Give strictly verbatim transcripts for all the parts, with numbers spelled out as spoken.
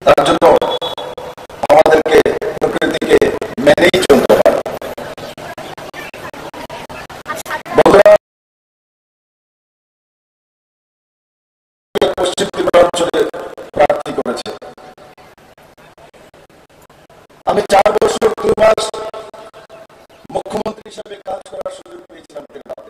তার জন্য আমাদেরকে প্রকৃতিকে মেনেই চলতে হয়। পশ্চিম ত্রিপুরাঞ্চলে প্রার্থী করেছে। আমি চার বছর দুই মাস মুখ্যমন্ত্রী হিসেবে কাজ করার সুযোগ পেয়েছিলাম ত্রিপুরাতে।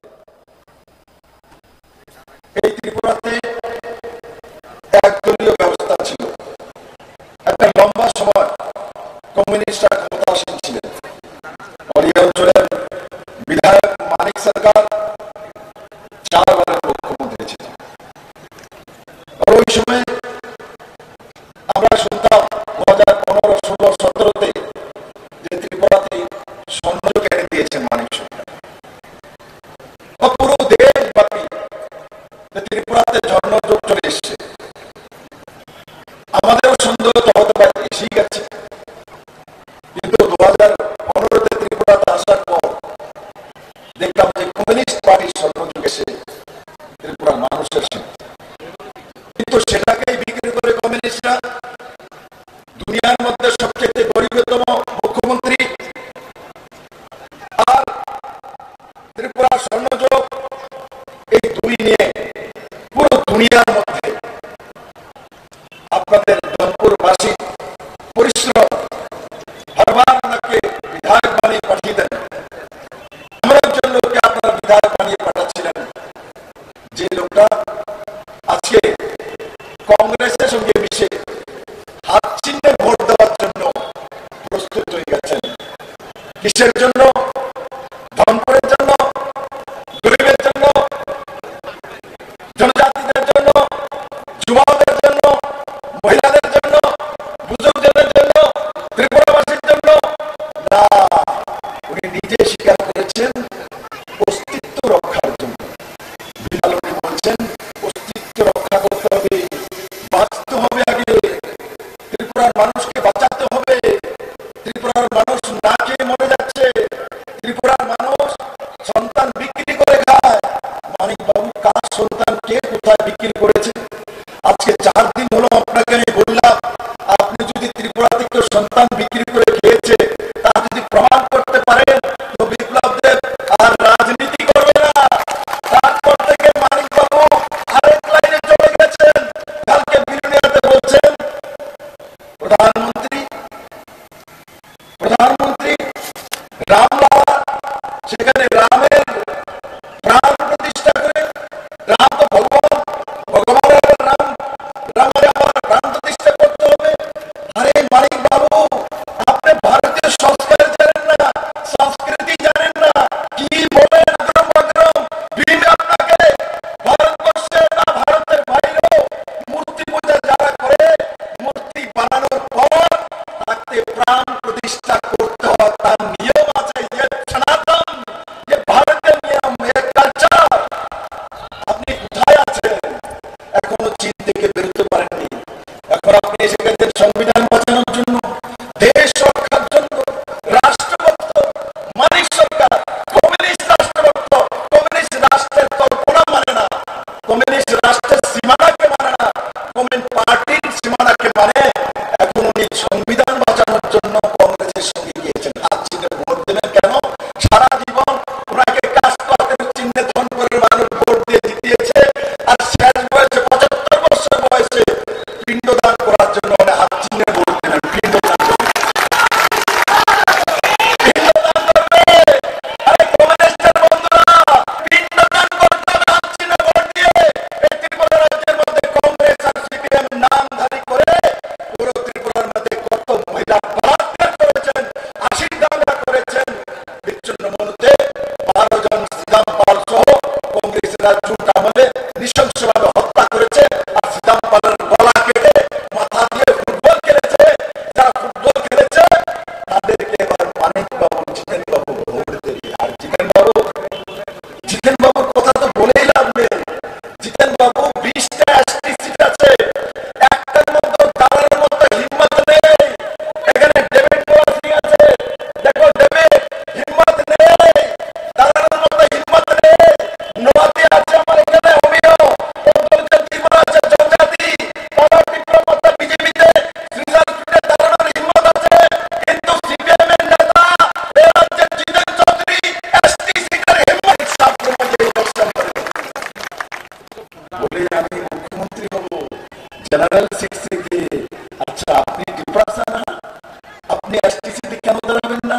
এই ত্রিপুরাতে একদলীয় ব্যবস্থা ছিল। একটা লম্বা সময় কমিউনিস্টরা ক্ষমতাসীন ছিলেন। আর এই অঞ্চলের বিধায়ক মানিক সরকার চারবারের মুখ্যমন্ত্রী ছিলেন। আর ওই সময় আমরা শুনতাম দু হাজার পনেরো ষোলো সতেরোতে যে ত্রিপুরাতে সংযোগ এনে দিয়েছেন মানিক সরকার। পুরো দেশব্যাপী ত্রিপুরাতে ঝর্ণযোগ চলে এসছে। আমাদেরও সন্দেহ তো হতে পারে এসেই গেছে, কিন্তু দু হাজার পনেরোতে ত্রিপুরাতে আসার পর দেখলাম যে কমিউনিস্ট পার্টির সর্বযুগ এসে ত্রিপুরার মানুষের সাথে, কিন্তু সেটাকেই বিক্রি করে কমিউনিস্টরা দুনিয়ার মধ্যে সবচেয়ে গরিবতম মুখ্যমন্ত্রী আর ত্রিপুরার স্বর্ণযোগ, এই দুই নিয়ে পুরো দুনিয়ার মধ্যে আপনাদের জনপুরবাসী পরিশ্রম বারবার ওনাকে বিধায়ক বানিয়ে পাঠিয়ে দেন। এমন একজন লোককে আপনারা বিধায়ক বানিয়ে পাঠাচ্ছিলেন যে লোকটা আজকে কংগ্রেসের সঙ্গে মিশে হাত চিহ্নে ভোট দেওয়ার জন্য প্রস্তুত হয়ে গেছেন। কিসের জন্য? ধনপুরের জন্য, গরিবের জন্য, জনজাতিদের জন্য, যুবকদের জন্য, মহিলাদের জন্য, বুজুর্গদের জন্য, ত্রিপুরাবাসীর জন্য না, উনি নিজে স্বীকার করেছেন অস্তিত্ব রক্ষার জন্য। বিধানকে বলছেন অস্তিত্ব রক্ষা করতে হবে, বাঁচতে হবে, আগে ত্রিপুরার মানুষকে বাঁচাতে হবে। ত্রিপুরার মানুষ না খেয়ে মরে যাচ্ছে, ত্রিপুরার মানুষ সন্তান বিক্রি করে খায়। মানিক বাবু কার সন্তান কে কোথায় বিক্রি করেছে? আজকে চার দিন হলো আপনাকে আমি বললাম, আপনি যদি ত্রিপুরা থেকে সন্তান বিক্রি করে খেয়েছে তা যদি প্রমাণ করতে পারেন তো বিপ্লব দেব আর রাজনীতি করবে না। তারপর থেকে মানিক বাবু আরেক লাইনে চলে গেছেন। কালকে বিরুনিয়াতে বলছেন প্রধানমন্ত্রী প্রধানমন্ত্রী রামলালা, সেখানে রামের প্রাণ প্রতিষ্ঠা করে, রাম তো ভগবান, ভগবানের রাম, রামের আবার প্রাণ প্রতিষ্ঠা করতে হবে। আরে মানিক বাবু, আপনি ভারতীয় সংস্কার জানেন না, সংস্কৃতি জানেন না, কি বলেন অগ্রম অগ্রম। ভীম আপনাকে ভারতবর্ষে না ভারতের বাইরেও মূর্তি পূজা যারা করে, মূর্তি বানানোর পর তাকে প্রাণ প্রতিষ্ঠা করতে হয়, তার নিয়ম আছে, যে সনাতন, যে ভারতের নিয়ম, এক কালচার। আপনি কোথায় আছেন? এখনো চীন থেকে বেরোতে পারেননি। এখন আপনি এসে গেছেন সংবিধান বাঁচানোর জন্য, দেশ রক্ষার জন্য। রাষ্ট্রভক্ত মানিক সরকার কমিউনিস্ট রাষ্ট্রভক্ত, কমিউনিস্ট রাষ্ট্রের কল্পনা মানে না, কমিউনিস্ট রাষ্ট্রের সীমানাকে মানে না, কমিউনিস্ট পার্টির সীমানাকে মানে। এখন উনি সংবিধান বাঁচানোর জন্য কংগ্রেসের সঙ্গে গিয়েছেন। হাত চিহ্নে ভোট দেবেন কেন? সারা জীবন ওনাকে কাজ করতে চিহ্নে ধনপুরের মানুষ ভোট দিয়ে জিতিয়েছে, আর শেষ বয়সে পঁচাত্তর বছর বয়সে পিণ্ডদান করার জন্য উনি হাত চিহ্নে ভোট দেবেন। জেনারেল সিট থেকে। আচ্ছা, আপনি টিপ্রাসা না, আপনি এসটিসিতে কেন দাঁড়াবেন না?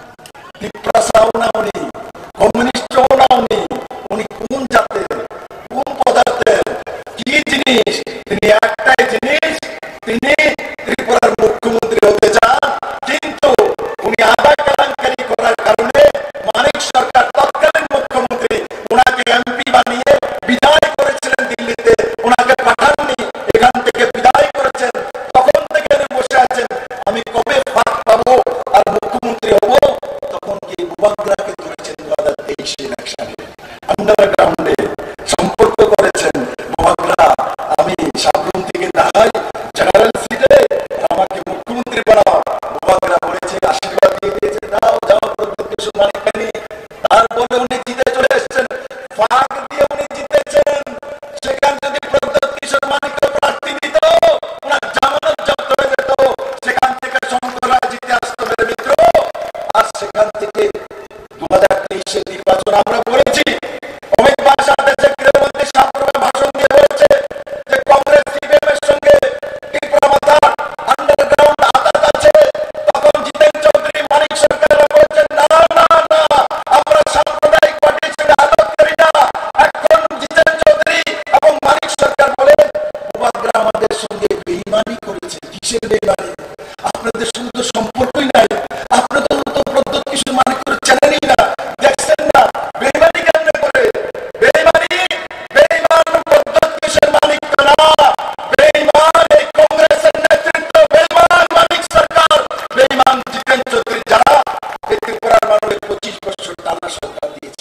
টিপ্রাসাও না উনি, কমিউনিস্টও না উনি, উনি কোন জাতের, কোন পদার্থের, কি জিনিস? তিনি একটাই জিনিস, তিনি ত্রিপুরার মুখ্যমন্ত্রী হতে চান। কিন্তু উনি আধা কেলেঙ্কারি করার কারণে মানিক সরকার তৎকালীন মুখ্যমন্ত্রী ওনাকে এমপি বানিয়ে বিদায় করেছিলেন দিল্লিতে, ওনাকে পাঠাননি, এখান থেকে বিদায় করেছেন। তখন থেকে উনি বসে আছেন, আমি কবে ফাঁক পাবো আর মুখ্যমন্ত্রী হব। তখন কি বুবাগ্রাকে ধরেছেন দু হাজার তেইশে ইলেকশনে, আন্ডারগ্রাউন্ডে সম্পর্ক করেছেন। বুবাগ্রা, আমি সাবরুম থেকে দাঁড়াই জেনারেল সিটে, আমাকে মুখ্যমন্ত্রী বানাও। বুবাগ্রা বলেছে, আশীর্বাদ দিয়ে দিয়েছে, দাও যাও, প্রদ্যুৎ কিশোর মানিক বানি। তারপরে উনি জিতে চলে এসেছেন, ফাঁক দিয়ে উনি জিতেছেন। সেখানে যদি প্রদ্যুৎ কিশোর মানিককে প্রার্থী দিত, ওনার জামানত জব্দ হয়ে যেত। সেখান থেকে শঙ্কর রায় জিতে আসতো মেরে মিত্র। আর সেখান থেকে দু হাজার তেইশের নির্বাচন আমরা বলেছি, অমিত বাসা দেশে গৃহমন্ত্রী সাবরুমে ভাষণ দিয়ে বলেছে যে কংগ্রেস সিপিএম এর সঙ্গে ত্রিপুরা মাথার আন্ডারগ্রাউন্ড আঘাত আছে। তখন জিতেন চৌধুরী, মানিক সরকাররা বলেছেন, না না না, আমরা সাম্প্রদায়িক পার্টির সঙ্গে আঘাত করি না। এখন জিতেন চৌধুরী এবং মানিক সরকার বলেন, বুবাগ্রা আমাদের সঙ্গে বেইমানি করেছে। কিসের বেইমানি? আপনাদের সঙ্গে তো সম্পর্কই নাই, আপনাদের তো প্রদ্যুৎ কিশোর মানিক করে চেনেনই না, দেখছেন না। বেইমানি কেমনে করে? বেইমানি, বেইমান প্রদ্যুৎ কিশোর মানিক তো না, বেইমান এই কংগ্রেসের নেতৃত্ব, বেইমান মানিক সরকার, বেইমান জিতেন চৌধুরী, যারা এই ত্রিপুরার মানুষের পঁচিশ বছর টানা সরকার দিয়েছে,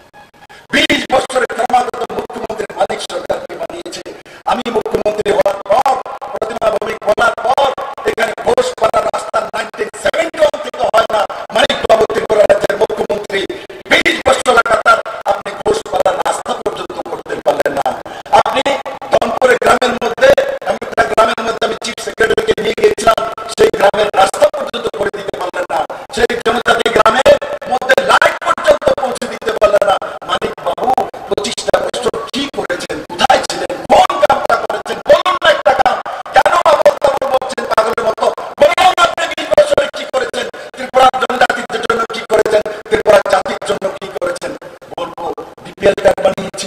বিশ বছরের ক্রমাগত মুখ্যমন্ত্রী মানিক সরকারকে বানিয়েছে। আমি মুখ্যমন্ত্রী হওয়ার পর, প্রতিমা ভৌমিক বলার পর, এখানে ঘোষপাড়া রাস্তা নাইনটিন সেভেন্টি ওয়ান থেকে হয় না। মানিক বাবু ত্রিপুরা রাজ্যের মুখ্যমন্ত্রী, বিশ বছর লাগাতার আপনি ঘোষপাড়া রাস্তা পর্যন্ত করতে পারলেন না। আপনি দমপুরে গ্রামের মধ্যে, আমি একটা গ্রামের মধ্যে আমি চিফ সেক্রেটারিকে নিয়ে গিয়েছিলাম, সেই গ্রামের রাস্তা পর্যন্ত করে দিতে পারলেন না। সেই জনজাতি গ্রামের মধ্যে লাইট পর্যন্ত পৌঁছে দিতে পারলেন না। মানিক বাবু পঁচিশটা বছর কি করেছেন? কোথায় ছিলেন? কোন কামটা করেছেন? বলুন না একটা কাম। কেন আবল তাবল বলছেন পাগলের মতো? বলুন আপনি বিশ বছরে কি করেছেন? ত্রিপুরার জনজাতির জন্য কি করেছেন? ত্রিপুরার জাতির জন্য কি করেছেন? বলবো বিপিএল কার্ড বানিয়েছি,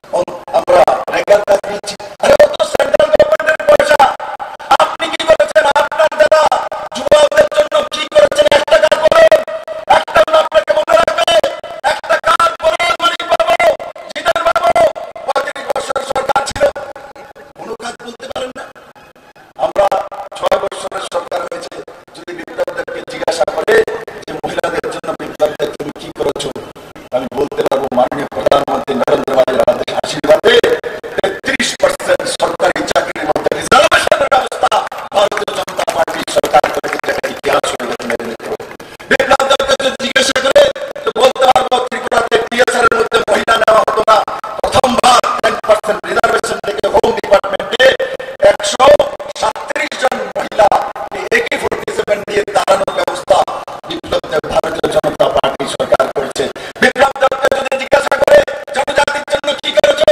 আমরা রেগার কার্ড দিয়েছি। আরে ও তো সেন্ট্রাল গভর্নমেন্টের পয়সা। আপনি কি করেছেন? আপনার যারা যুবকদের জন্য কি করেছেন? একটা কাজ বলুন, একটা আপনাকে মনে রাখবে, একটা কাজ বলুন। মানিক বাবু, জিতেন বাবু, পঁয়ত্রিশ বছর সরকার ছিল, কোনো কাজ বলতে পারেন না। আমরা ছয় বছরের সরকার হয়েছে, যদি বিপ্লবদেরকে জিজ্ঞাসা করে যে মহিলাদের জন্য বিপ্লবদের তুমি কি করেছো, আমি বলতে পারবো মাননীয় প্রধানমন্ত্রী নরেন্দ্র মোদীর আদেশ আশীর্বাদে তেত্রিশ পার্সেন্ট সরকারি চাকরির মধ্যে রিজার্ভেশনের ব্যবস্থা ভারতীয় জনতা পার্টির সরকার করেছে, যেটা ইতিহাস হয়ে গেছে মেরে মিত্র। বিপ্লবদেরকে যদি জিজ্ঞাসা করে তো বলতে পারবো ত্রিপুরাতে টিএসআর এর মধ্যে মহিলা নেওয়া হতো না। প্রথমবার টেন পার্সেন্ট রিজার্ভেশন থেকে হোম ডিপার্টমেন্টে একশো সাতত্রিশ জন মহিলা একে ফোর্টি সেভেন দিয়ে দাঁড়ানোর ব্যবস্থা বিপ্লবদের ভারতীয় জনতা পার্টি সরকার করেছে। বিপ্লবদেরকে যদি জিজ্ঞাসা করে জনজাতির জন্য কি করেছো,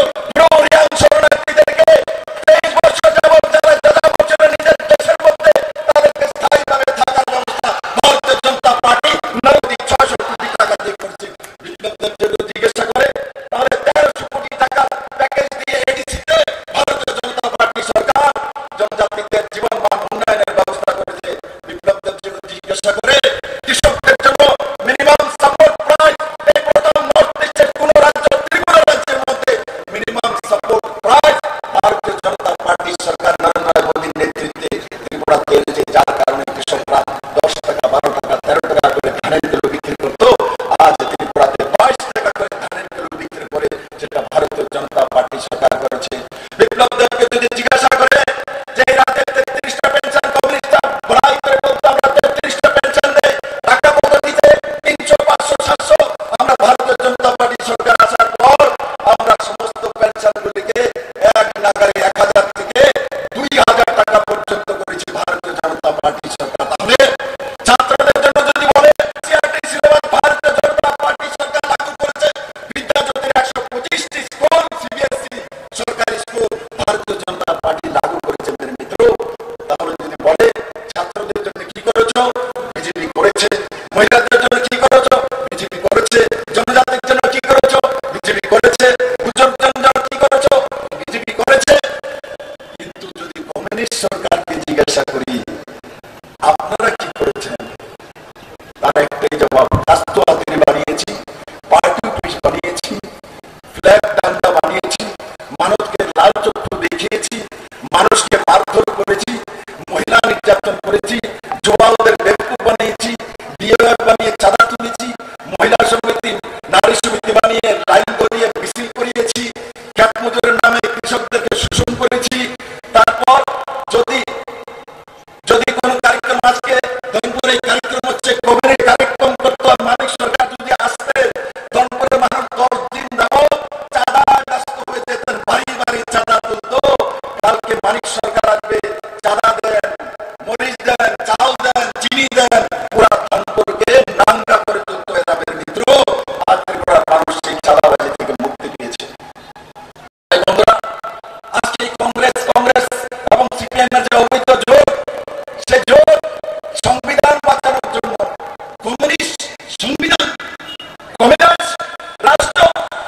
শরণার্থীদেরকে তেইশ বছর যাবৎ যারা যারা বছরে নিজের দেশের মধ্যে তাদেরকে স্থায়ীভাবে থাকার ব্যবস্থা ভারতীয় জনতা পার্টি নগদ ছয়শো কোটি টাকা দিয়ে করেছে। বিপ্লবদের যদি জিজ্ঞাসা করে তাহলে তেরোশো কোটি টাকা প্যাকেজ দিয়ে এডিসিতে ভারতীয় জনতা পার্টি সরকার জনজাতিদের জীবন মান উন্নয়নের ব্যবস্থা করেছে। বিপ্লবদের যদি জিজ্ঞাসা করে কৃষকদের জন্য মিনিমাম সাপোর্ট প্রাইস, এই প্রথম নর্থ ইস্টের কোন রাজ্য, ত্রিপুরা রাজ্যের মধ্যে মিনিমাম সাপোর্ট প্রাইস ভারতীয় জনতা পার্টি সরকার নরেন্দ্র মোদীর নেতৃত্বে ত্রিপুরাতে এনেছে, যার কারণে কৃষকরা দশ টাকা, বারো টাকা, তেরো টাকা করে ধানের কিলো বিক্রি করতো। আজ ত্রিপুরাতে বাইশ টাকা করে ধানের কিলো বিক্রি করে, যেটা ভারতীয় জনতা পার্টি সরকার করেছে। বিপ্লবদেরকে যদি জিজ্ঞাসা করে যে এই রাজ্যে তেত্রিশটা পেনশন, কমিউনিস্টরা বড়াই করে বলতো আমরা তেত্রিশটা পেনশন দেয়, টাকা পদ্ধতিতে তিনশো, পাঁচশো, সাতশো। আমরা ভারতীয় জনতা পার্টি সরকার আসার পর আমরা সমস্ত পেনশনগুলিকে এক নাগারে এক হাজার থেকে দুই হাজার টাকা পর্যন্ত করেছি ভারতীয় স্বাস্থ্য হাতির বানিয়েছি, পার্টি অফিস বানিয়েছি, ফ্ল্যাগ ডান্ডা বানিয়েছি, মানুষকে লাল চক্ষু দেখিয়েছি, মানুষকে মারধর করেছি, মহিলা নির্যাতন করেছি, যুবাদের বেকুব বানিয়েছি, ডিএফ বানিয়ে চাঁদা তুলেছি, মহিলা সমিতি নারী সমিতি বানিয়ে লাইন করিয়ে মিছিল করিয়েছি, খ্যাত মজুরের নামে কৃষকদেরকে শোষণ করেছি। তারপর যদি যদি কোনো কার্যক্রম আজকে ধনপুরে কার্যক্রম হচ্ছে, কোভিড কার্যক্রম করতো, মানিক সরকার যদি আসতে ধনপুরে মানুষ দশ দিন যাবত চাঁদা ব্যস্ত হয়ে যেতেন, বাড়ি বাড়ি চাঁদা তুলতো। কালকে মানিক সরকার আসবে, চাঁদা দেন, মরিচ দেন, চাল দেন, চিনি দেন, পুরা ধনপুরকে নাঙ্গা করে তুলতে হয়ে যাবে। মিত্র, আজ ত্রিপুরার মানুষ সেই চাঁদাবাজি থেকে মুক্তি পেয়েছে। তাই বন্ধুরা, আজকে কংগ্রেস কংগ্রেস এবং সিপিএম এর যে অবৈধ জোট, সে জোট সংবিধান বাঁচানোর জন্য, কমিউনিস্ট সংবিধান, কমিউনিস্ট রাষ্ট্র।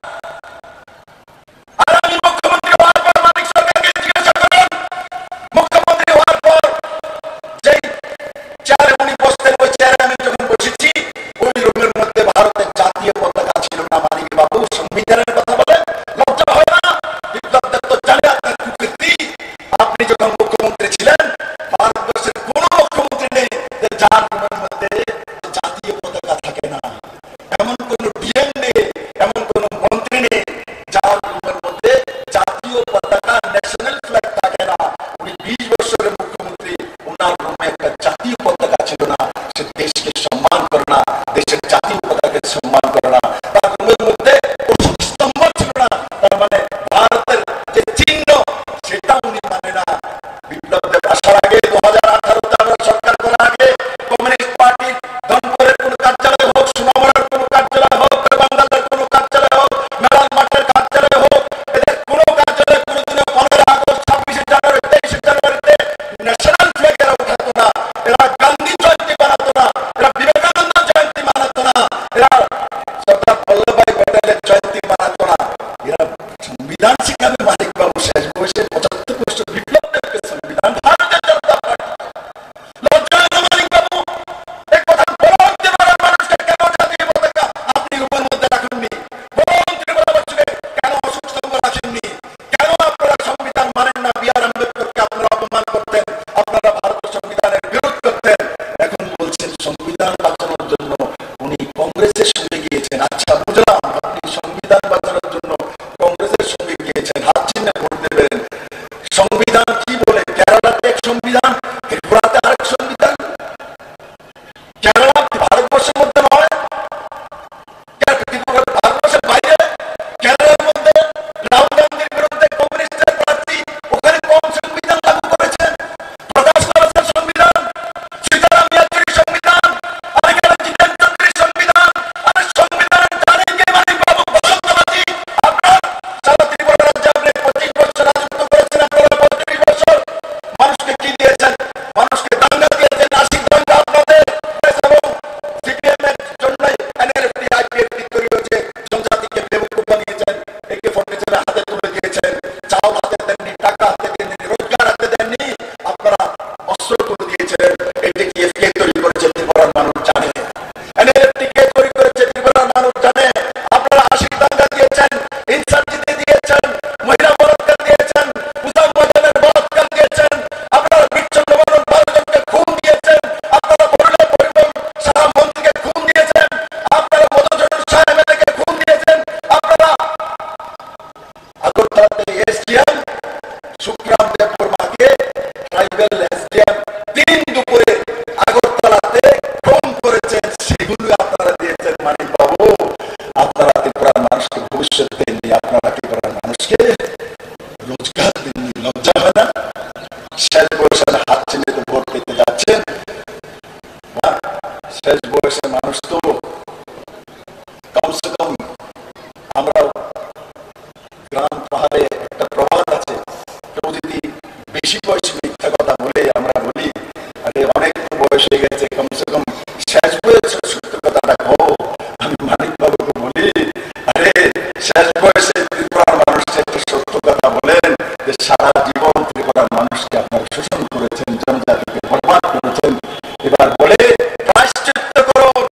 আর আমি মুখ্যমন্ত্রী হওয়ার পর মানিক সরকারকে জিজ্ঞাসা করুন, মুখ্যমন্ত্রী হওয়ার পর যেই চেয়ারে উনি বসতেন, ওই চেয়ারে আমি যখন বসেছি, ওই রুমের মধ্যে ভারতের জাতীয় পতাকা ছিল না। মানিক বাবু, সংবিধানের কথা বলেন, লজ্জা হয় না? বিপ্লবদের তো জানে আপনার কুকীর্তি। আপনি যখন মুখ্যমন্ত্রী ছিলেন, ভারতবর্ষের কোন মুখ্যমন্ত্রী নেই যে যার রুমের মধ্যে জাতীয় পতাকা থাকে না। এমন কোন ডিএম নেই, এমন কোন মন্ত্রী নেই যার রুমের মধ্যে জাতীয় পতাকা, ন্যাশনাল ফ্ল্যাগ থাকে না। উনি বিশ বছরের মুখ্যমন্ত্রী, ওনার রুমে একটা জাতীয় পতাকা ছিল না। সে দেশকে সম্মান করে না, দেশের জাতীয় পতাকাকে সম্মান করে না। তার রুমের মধ্যে অশোক স্তম্ভ ছিল না, তার মানে ভারতের যে চিহ্ন, সেটা উনি মানে না। বিপ্লবদের আসার আগে, দু হাজার আঠারোতে আমরা সরকার করার আগে, কমিউনিস্ট পার্টির ধনপুরের কোন কার্যালয় হোক, সোনামুড়ার কোন কার্যালয় হোক, বাঙ্গালের কোন কার্যালয় হোক, মেলাল মাঠের কার্যালয় হোক, এদের কোন কার্যালয় কোনদিনও পনেরো আগস্ট, ছাব্বিশে জানুয়ারি, তেইশে জানুয়ারিতে ন্যাশনাল ফ্ল্যাগ এরা উঠাতো না। এরা গান্ধী জয়ন্তী বানাতো না, এরা বিবেকানন্দ জয়ন্তী মানাতো না, এরা সর্দার বল্লভভাই প্যাটেলের জয়ন্তী মানাতো না। এরা সংবিধান শিখাবে মানিক বাবু শেষ বয়সে, পঁচাত্তর বছর বিপ্লবদেরকে সংবিধান, ভারতের জনতা পার্টি। লজ্জা হয় না মানিক বাবু? এই কথা বলুন, ত্রিপুরার মানুষকে কেন জাতীয় পতাকা আপনি রুমের মধ্যে রাখেননি? বলুন, ত্রিপুরাবাসীকে কেন অশোক স্তম্ভ রাখেননি? কেন আপনারা সংবিধান মানেন না? বি আর আম্বেদকরকে আপনারা অপমান করতেন, আপনারা ভারতের সংবিধানের বিরোধ করতেন। এখন বলছেন সংবিধান বাঁচানোর জন্য উনি কংগ্রেসের সঙ্গে গিয়েছেন। আচ্ছা, বুঝলাম, আপনি সংবিধান বাঁচানোর জন্য কংগ্রেসের সঙ্গে গিয়েছেন, হাত চিহ্নে ভোট দেবেন। সংবিধান কি বলে? কেরালাতে এক সংবিধান, ত্রিপুরাতে আরেক সংবিধান। কেরালা ভারতবর্ষের মধ্যে নয়, ত্রিপুরা ভারতবর্ষের বাইরে। কেরালার মধ্যে রাহুল গান্ধীর বিরুদ্ধে কমিউনিস্টের প্রার্থী, ওখানে কোন সংবিধান লাগু করেছেন? প্রকাশ করেছেন সংবিধান, সীতারাম ইয়াচুরির সংবিধান, আর এখানে জিতেন চৌধুরীর সংবিধান। আর সংবিধানের জানেন কে মানিক বাবু? বসন্তবাদী। আপনার সারা ত্রিপুরা রাজ্যে আপনি পঁচিশ বছর রাজত্ব করেছেন, আপনারা পঁয়ত্রিশ বছর মানুষকে কি দিয়েছেন? মানুষকে দাঙ্গা দিয়েছেন, আশিক দাঙ্গা আপনাদের। এবং সিপিএম এর জন্যই এনএলএফটি আইপিএফটি তৈরি হয়েছে, জনজাতিকে বেবকুফ বানিয়েছেন, একে ফার্নিচার হাতে তুলে দিয়েছেন, চাল হাতে দেননি, টাকা হাতে দেননি, রোজগার হাতে দেননি, আপনারা অস্ত্র তুলে দিয়েছিলেন। এটি কে তৈরি করেছে ত্রিপুরার মানুষ জানে, এনএলএফটি কে তৈরি করেছে ত্রিপুরার মানুষ জানে। আপনারা আশিক দাঙ্গা দিয়েছেন, ইনসার্জিতে দিয়েছেন, মহিলা বলাৎকার দিয়েছেন, উসাম ময়দানের বলাৎকার দিয়েছেন, আপনারা বিচ্ছন্ন বাদন বারো জনকে খুন দিয়েছেন, আপনারা বরুণা পরিবহন সারা মন্ত্রীকে খুন দিয়েছেন, আপনারা মধুচরণ শাহ এমএলএকে খুন দিয়েছেন, আপনারা আগরতলাতে এসডিএম সুখরাম দেববর্মাকে, ট্রাইবেল এসডিএম, দিন দুপুরে আগরতলাতে খুন করেছেন, সেগুলো আপনারা দিয়েছেন। মানিক বাবু, আপনারা ত্রিপুরার মানুষকে ভবিষ্যৎ দেননি, আপনারা ত্রিপুরার মানুষকে রোজগার দেননি। লজ্জা হয় না? শেষ বয়সে হাত চিহ্নে তো ভোট পেতে যাচ্ছেন। শেষ বয়সে মানুষ তো কমসে কম, আমরা গ্রাম পাহাড়ে একটা প্রবাদ আছে, কেউ যদি বেশি বয়স মিথ্যা কথা বলে, আমরা বলি আরে অনেক বয়স হয়ে গেছে, কমসে কম শেষ বয়সে সত্য কথাটা কো। আমি মানিক বাবুকে বলি, আরে শেষ বয়সে ত্রিপুরার মানুষকে একটা সত্য কথা বলেন যে সারা জীবন ত্রিপুরার মানুষকে আপনারা শোষণ করেছেন, জনজাতিকে বরবাদ করেছেন। এবার বলে প্রায়শ্চিত্ত করুন,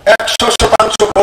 একশো শতাংশ